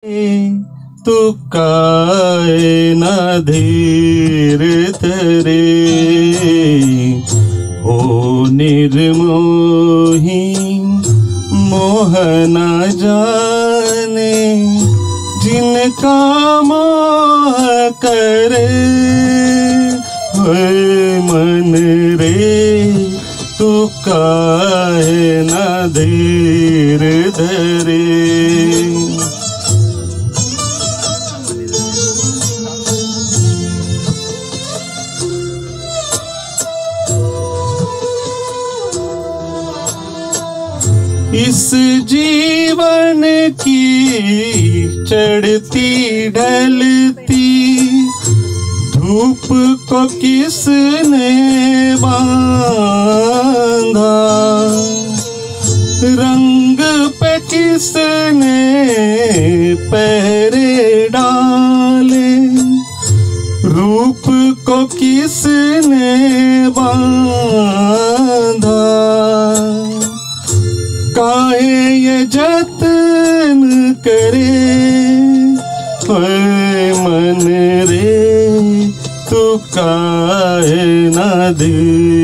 तू काहे न धीर धरे, ओ निर्मोही मोह न जाने, जिनका मोह करे। मन रे तू काहे न धीर धरे। इस जीवन की चढ़ती ढलती धूप को किसने बांधा, रंग पे किसने पहरे डाले, रूप को किसने बांधा। काहे ये जतन करे, मन रे तू काहे न धीर